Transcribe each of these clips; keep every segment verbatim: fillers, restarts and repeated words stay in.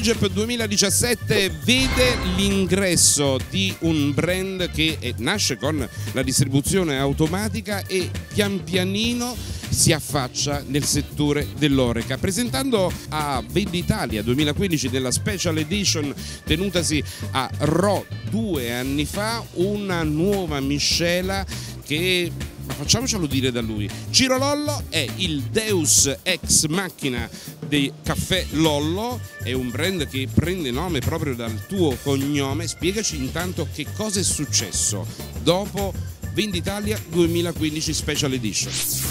SIGEP duemiladiciassette vede l'ingresso di un brand che nasce con la distribuzione automatica e pian pianino si affaccia nel settore dell'oreca, presentando a Venditalia duemilaquindici nella Special Edition tenutasi a Rho due anni fa una nuova miscela che, ma facciamocelo dire da lui, Ciro Lollo è il Deus ex machina dei caffè Lollo, è un brand che prende nome proprio dal tuo cognome. Spiegaci intanto che cosa è successo dopo Venditalia duemilaquindici Special Edition.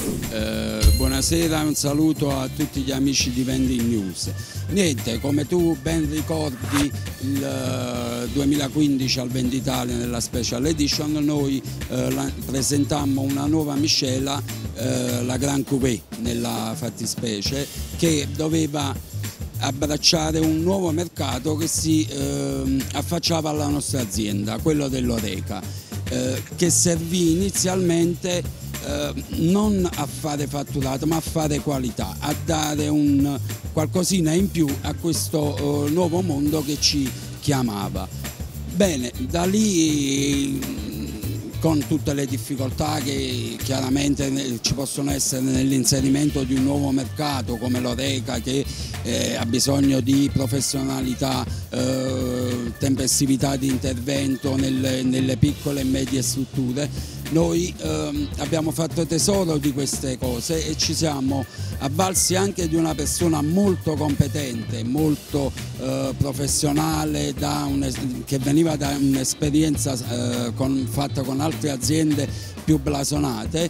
Eh, buonasera, un saluto a tutti gli amici di Vending News. Niente, come tu ben ricordi, il duemilaquindici al Venditalia nella Special Edition noi eh, la, presentammo una nuova miscela, eh, la Grand Cuvée nella fattispecie, che doveva abbracciare un nuovo mercato che si eh, affacciava alla nostra azienda, quello dell'oreca. Eh, che servì inizialmente eh, non a fare fatturato ma a fare qualità, a dare un qualcosina in più a questo eh, nuovo mondo che ci chiamava. Bene, da lì, con tutte le difficoltà che chiaramente ci possono essere nell'inserimento di un nuovo mercato come l'oreca, che eh, ha bisogno di professionalità, eh, tempestività di intervento nelle, nelle piccole e medie strutture, noi eh, abbiamo fatto tesoro di queste cose e ci siamo avvalsi anche di una persona molto competente, molto eh, professionale, da un, che veniva da un'esperienza eh, con, fatta con altre aziende più blasonate,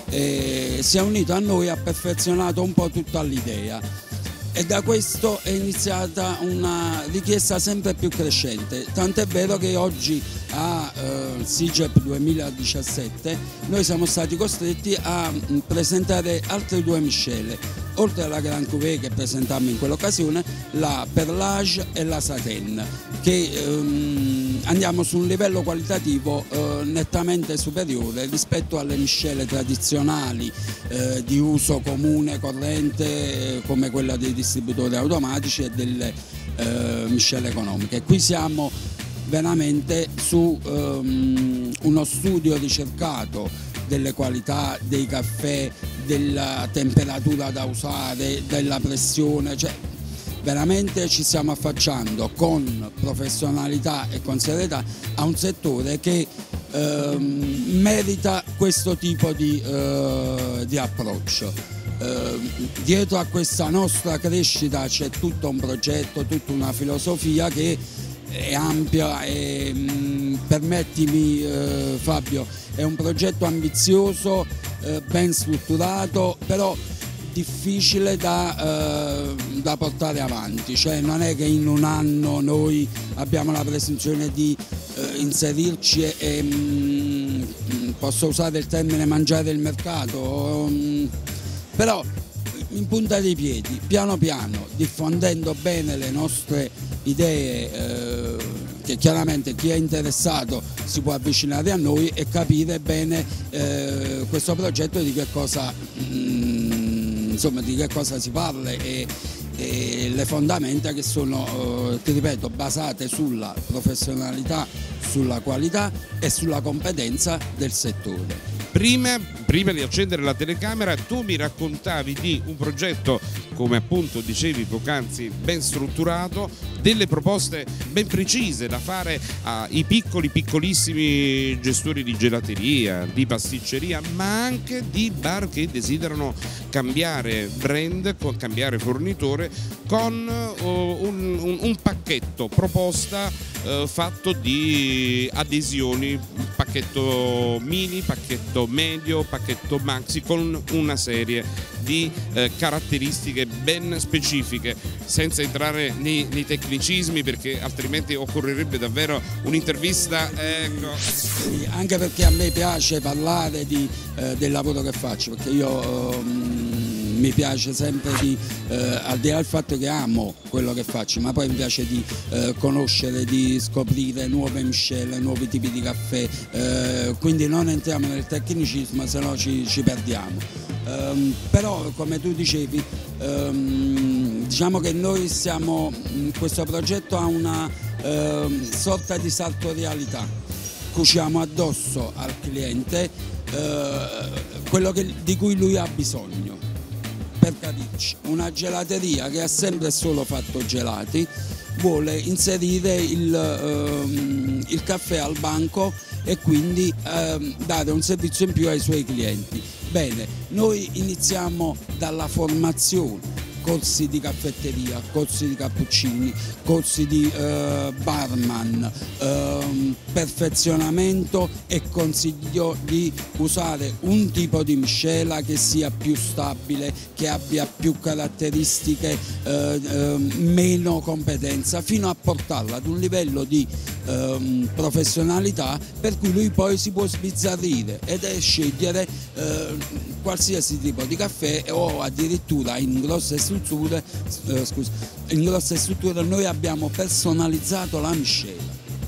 e si è unito a noi e ha perfezionato un po' tutta l'idea. E da questo è iniziata una richiesta sempre più crescente, tant'è vero che oggi a eh, SIGEP duemiladiciassette noi siamo stati costretti a mh, presentare altre due miscele, oltre alla Grand Cuvée che presentammo in quell'occasione, la Perlage e la Satin, che ehm, andiamo su un livello qualitativo eh, nettamente superiore rispetto alle miscele tradizionali eh, di uso comune, corrente, eh, come quella dei distributori automatici e delle eh, miscele economiche. Qui siamo veramente su um, uno studio ricercato delle qualità dei caffè, della temperatura da usare, della pressione, cioè veramente ci stiamo affacciando con professionalità e con serietà a un settore che um, merita questo tipo di, uh, di approccio. Uh, dietro a questa nostra crescita c'è tutto un progetto, tutta una filosofia che è ampia e mh, permettimi eh, Fabio, è un progetto ambizioso, eh, ben strutturato, però difficile da, eh, da portare avanti, cioè non è che in un anno noi abbiamo la presunzione di eh, inserirci e, e mh, posso usare il termine mangiare il mercato, mh, però in punta dei piedi, piano piano, diffondendo bene le nostre idee, eh, che chiaramente chi è interessato si può avvicinare a noi e capire bene eh, questo progetto di che cosa, mh, insomma, di che cosa si parla e, e le fondamenta che sono, eh, ti ripeto, basate sulla professionalità, sulla qualità e sulla competenza del settore. Prima, prima di accendere la telecamera tu mi raccontavi di un progetto, come appunto dicevi poc'anzi, ben strutturato, delle proposte ben precise da fare ai piccoli, piccolissimi gestori di gelateria, di pasticceria, ma anche di bar che desiderano cambiare brand, cambiare fornitore con uh, un, un, un pacchetto proposta uh, fatto di adesioni, pacchetto mini, pacchetto medio, pacchetto maxi, con una serie di eh, caratteristiche ben specifiche, senza entrare nei, nei tecnicismi perché altrimenti occorrerebbe davvero un'intervista. Ecco. Sì, anche perché a me piace parlare di, eh, del lavoro che faccio, perché io um, mi piace sempre di, eh, al di là del fatto che amo quello che faccio, ma poi mi piace di eh, conoscere, di scoprire nuove miscele, nuovi tipi di caffè, eh, quindi non entriamo nel tecnicismo, se no ci, ci perdiamo. Um, però come tu dicevi, um, diciamo che noi siamo, questo progetto ha una eh, sorta di sartorialità, cuciamo addosso al cliente eh, quello che, di cui lui ha bisogno. Per capirci, una gelateria che ha sempre e solo fatto gelati vuole inserire il, ehm, il caffè al banco e quindi ehm, dare un servizio in più ai suoi clienti. Bene, noi iniziamo dalla formazione, corsi di caffetteria, corsi di cappuccini, corsi di eh, barman, eh, perfezionamento e consiglio di usare un tipo di miscela che sia più stabile, che abbia più caratteristiche, eh, eh, meno competenza, fino a portarla ad un livello di eh, professionalità per cui lui poi si può sbizzarrire ed è scegliere eh, qualsiasi tipo di caffè o addirittura in grosse strutture, eh, scusa, in grosse strutture noi abbiamo personalizzato la miscela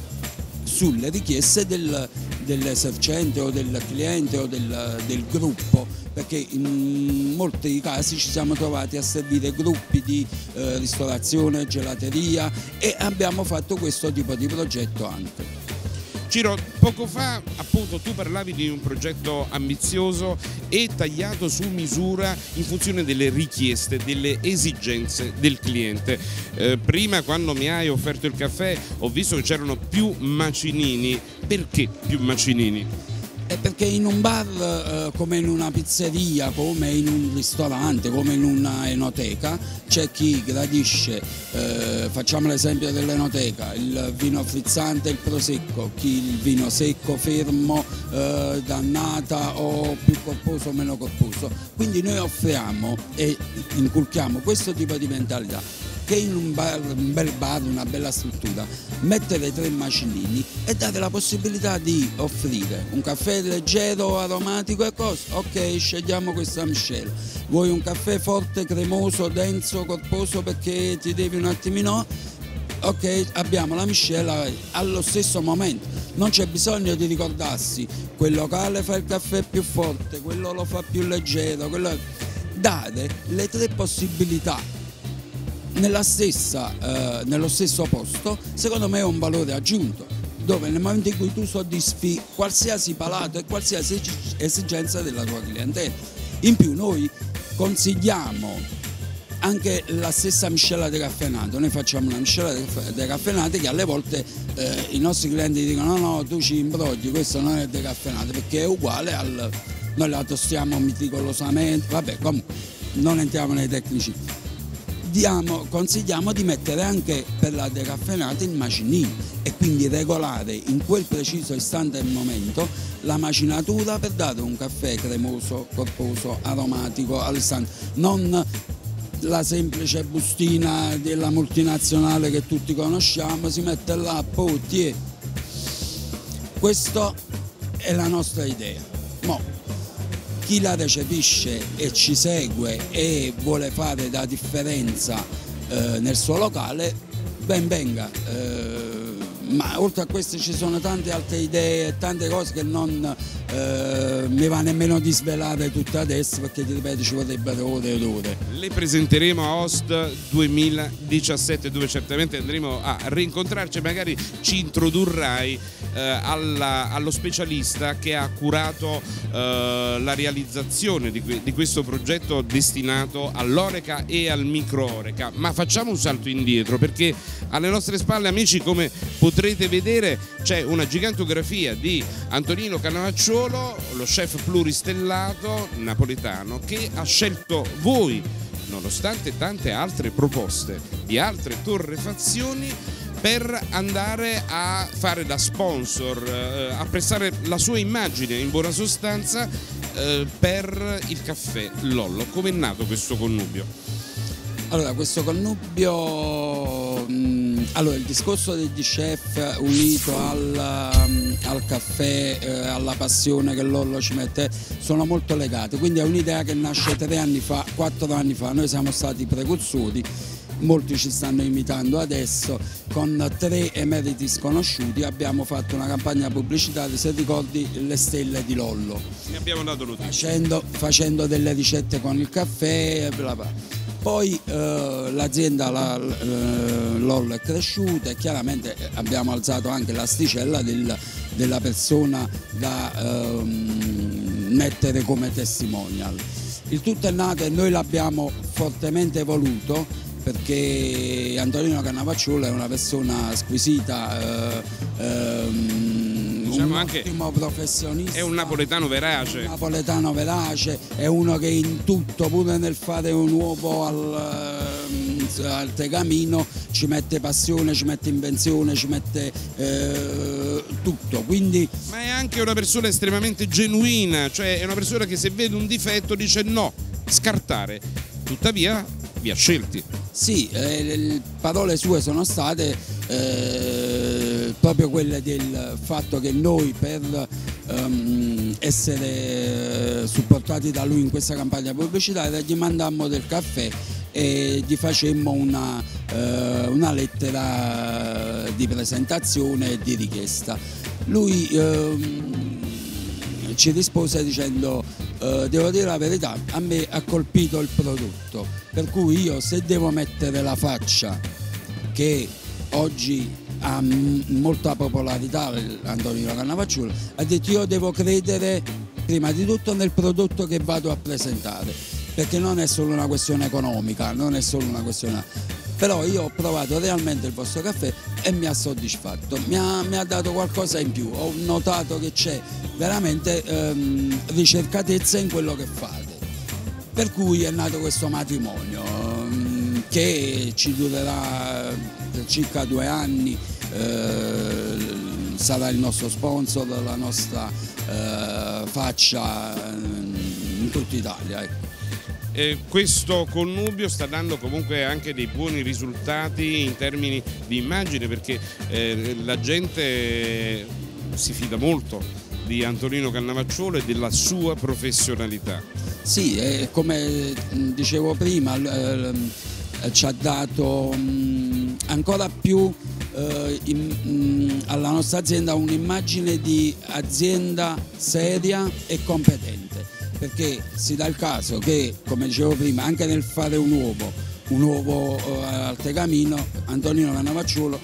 sulle richieste del, dell'esercente o del cliente o del, del gruppo, perché in molti casi ci siamo trovati a servire gruppi di eh, ristorazione, gelateria e abbiamo fatto questo tipo di progetto anche. Ciro, poco fa appunto tu parlavi di un progetto ambizioso e tagliato su misura in funzione delle richieste, delle esigenze del cliente. Eh, prima, quando mi hai offerto il caffè, ho visto che c'erano più macinini. Perché più macinini? È perché in un bar eh, come in una pizzeria, come in un ristorante, come in una enoteca c'è chi gradisce, eh, facciamo l'esempio dell'enoteca, il vino frizzante e il prosecco, chi il vino secco, fermo, eh, dannata o più corposo o meno corposo. Quindi noi offriamo e inculchiamo questo tipo di mentalità, che in un, bar, un bel bar, una bella struttura, mettere tre macinini e dare la possibilità di offrire un caffè leggero, aromatico e cosa? Ok, scegliamo questa miscela. Vuoi un caffè forte, cremoso, denso, corposo perché ti devi un attimino? Ok, abbiamo la miscela allo stesso momento. Non c'è bisogno di ricordarsi, quel locale fa il caffè più forte, quello lo fa più leggero, quello... dare le tre possibilità Nella stessa, eh, nello stesso posto, secondo me è un valore aggiunto, dove nel momento in cui tu soddisfi qualsiasi palato e qualsiasi esigenza della tua clientela. In più noi consigliamo anche la stessa miscela decaffeinato, noi facciamo una miscela decaffeinata che alle volte eh, i nostri clienti dicono no no tu ci imbrogli, questo non è decaffeinato perché è uguale al... noi la tostiamo meticolosamente, vabbè comunque non entriamo nei tecnici. Diamo, consigliamo di mettere anche per la decaffeinata il macinino e quindi regolare in quel preciso istante e momento la macinatura per dare un caffè cremoso, corposo, aromatico all'istante, non la semplice bustina della multinazionale che tutti conosciamo, si mette là, poi tiè. Questa è la nostra idea. Mo, chi la recepisce e ci segue e vuole fare la differenza eh, nel suo locale, ben venga. Eh, ma oltre a queste ci sono tante altre idee, tante cose che non eh, mi va nemmeno di svelare tutte adesso perché ti ripeto ci vorrebbero ore ed ore. Le presenteremo a Host duemiladiciassette dove certamente andremo a rincontrarci, magari ci introdurrai eh, alla, allo specialista che ha curato eh, la realizzazione di, di questo progetto destinato all'oreca e al micro-oreca. Ma facciamo un salto indietro perché alle nostre spalle, amici, come potrete vedere c'è una gigantografia di Antonino Cannavacciuolo, lo chef pluristellato napoletano che ha scelto voi, nonostante tante altre proposte di altre torrefazioni, per andare a fare da sponsor, eh, a prestare la sua immagine in buona sostanza eh, per il caffè Lollo. Come è nato questo connubio? Allora, questo connubio, mh, allora il discorso degli chef unito al, al caffè, eh, alla passione che Lollo ci mette, sono molto legati, quindi è un'idea che nasce tre anni fa, quattro anni fa, noi siamo stati precursori, molti ci stanno imitando adesso, con tre emeriti sconosciuti abbiamo fatto una campagna pubblicitaria, se ricordi, le stelle di Lollo. Ne abbiamo dato notizia. Facendo, facendo delle ricette con il caffè, bla bla. Poi eh, l'azienda la, eh, Lollo è cresciuta e chiaramente abbiamo alzato anche l'asticella del, della persona da ehm, mettere come testimonial. Il tutto è nato e noi l'abbiamo fortemente voluto, perché Antonino Cannavacciuolo è una persona squisita, eh, ehm, diciamo un anche ottimo professionista. È un napoletano verace. Un napoletano verace, è uno che in tutto, pure nel fare un uovo al, al tegamino, ci mette passione, ci mette invenzione, ci mette eh, tutto. Quindi... Ma è anche una persona estremamente genuina, cioè è una persona che se vede un difetto dice no, scartare. Tuttavia vi ha scelti. Sì, eh, le parole sue sono state eh, proprio quelle del fatto che noi per ehm, essere supportati da lui in questa campagna pubblicitaria gli mandammo del caffè e gli facemmo una, eh, una lettera di presentazione e di richiesta. Lui ehm, ci rispose dicendo eh, devo dire la verità, a me ha colpito il prodotto, per cui io se devo mettere la faccia che oggi ha molta popolarità, Antonino Cannavacciuolo ha detto io devo credere prima di tutto nel prodotto che vado a presentare, perché non è solo una questione economica, non è solo una questione... Però io ho provato realmente il vostro caffè e mi ha soddisfatto, mi ha, mi ha dato qualcosa in più, ho notato che c'è veramente ehm, ricercatezza in quello che fate, per cui è nato questo matrimonio ehm, che ci durerà per circa due anni, eh, sarà il nostro sponsor, la nostra eh, faccia in tutta Italia. Ecco. Eh, questo connubio sta dando comunque anche dei buoni risultati in termini di immagine, perché eh, la gente si fida molto di Antonino Cannavacciuolo e della sua professionalità. Sì, eh, come dicevo prima, eh, ci ha dato mh, ancora più eh, in, mh, alla nostra azienda un'immagine di azienda seria e competente. Perché si dà il caso che, come dicevo prima, anche nel fare un uovo, un uovo eh, al tegamino, Antonino Cannavacciuolo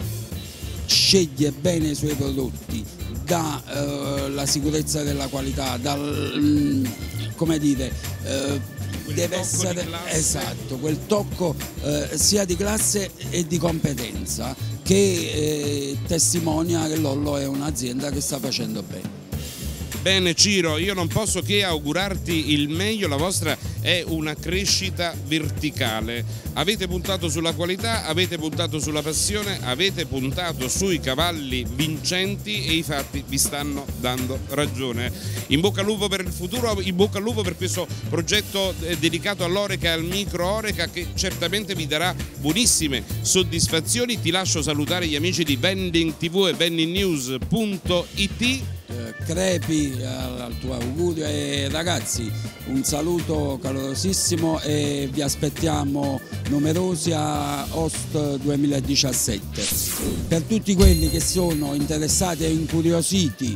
sceglie bene i suoi prodotti, dà eh, la sicurezza della qualità, dal, come dire, eh, deve essere esatto, quel tocco eh, sia di classe e di competenza che eh, testimonia che Lollo è un'azienda che sta facendo bene. Bene Ciro, io non posso che augurarti il meglio, la vostra è una crescita verticale, avete puntato sulla qualità, avete puntato sulla passione, avete puntato sui cavalli vincenti e i fatti vi stanno dando ragione. In bocca al lupo per il futuro, in bocca al lupo per questo progetto dedicato all'oreca e al micro oreca che certamente vi darà buonissime soddisfazioni. Ti lascio salutare gli amici di Vending tivù e vending news punto it. Crepi al tuo augurio e ragazzi un saluto calorosissimo e vi aspettiamo numerosi a Host duemiladiciassette. Per tutti quelli che sono interessati e incuriositi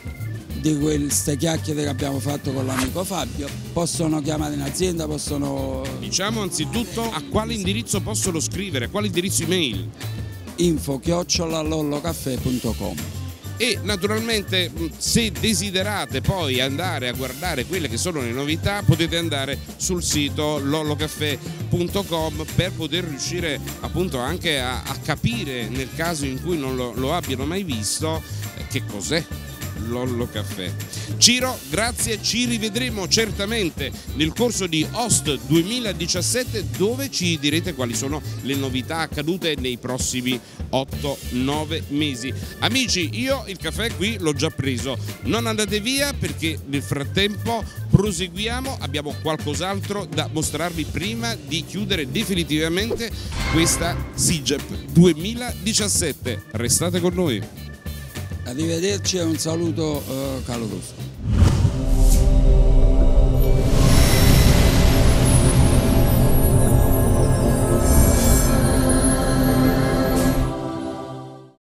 di queste chiacchiere che abbiamo fatto con l'amico Fabio possono chiamare in azienda, possono... Diciamo anzitutto a quale indirizzo possono scrivere, a quale indirizzo email? info chiocciola lollocaffè punto com. E naturalmente se desiderate poi andare a guardare quelle che sono le novità potete andare sul sito lollocaffè punto com per poter riuscire appunto anche a, a capire, nel caso in cui non lo, lo abbiano mai visto, che cos'è Lollo Caffè. Ciro, grazie, ci rivedremo certamente nel corso di Host duemiladiciassette dove ci direte quali sono le novità accadute nei prossimi otto nove mesi. Amici, io il caffè qui l'ho già preso, non andate via perché nel frattempo proseguiamo, abbiamo qualcos'altro da mostrarvi prima di chiudere definitivamente questa SIGEP duemiladiciassette. Restate con noi. Arrivederci e un saluto uh, caloroso.